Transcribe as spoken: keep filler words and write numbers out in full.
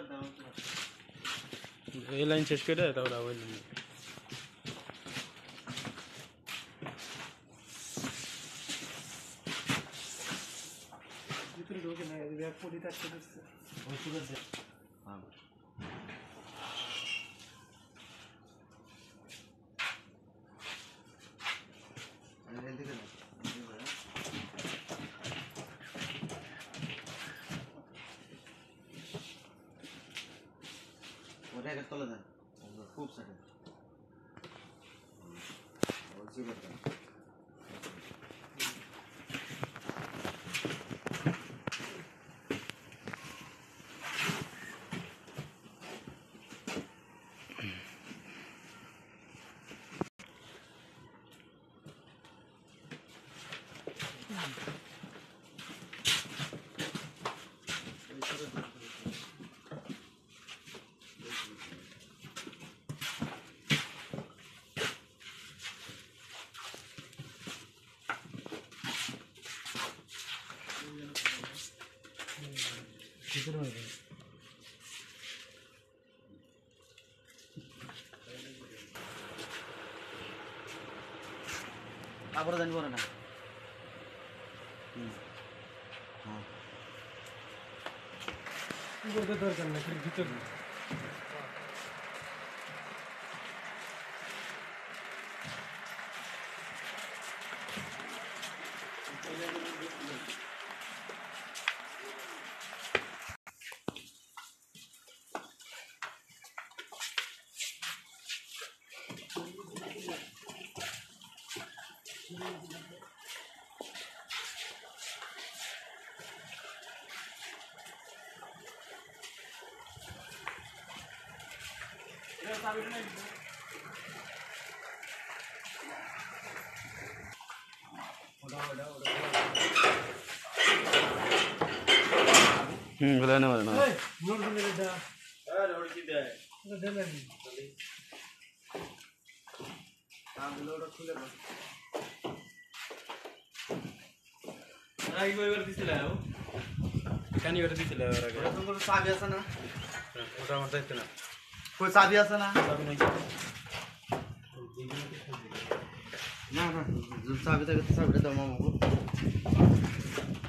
এই লাইন শেষ করে তারপর আবার ভিতরে ঢোকে না এই ব্যাগ পড়ে থাকতে দিচ্ছে ওই সুগার দে হ্যাঁ এই দিকে না ওটা একটা তলে দেন খুব সাইডে ওই সুগারটা ভিতরে হয়ে গেছে আবার জানি করে না হুম হ্যাঁ ভিতরে দরকার না ভিতরে হুম বলে না বলে না নোট দিলে দা হ্যাঁ নোট কি দেয় এটা দেবেন আম লোড খুলে দাও না এই কইবার দিছিল ও কানি করে দিছিল ওর আগে ওটা তোমার চাবি আছে না ওটা আমার দায়িত্ব না কই চাবি আছে না চাবি নাই না না চাবি থাকে চাবিটা দাও মামা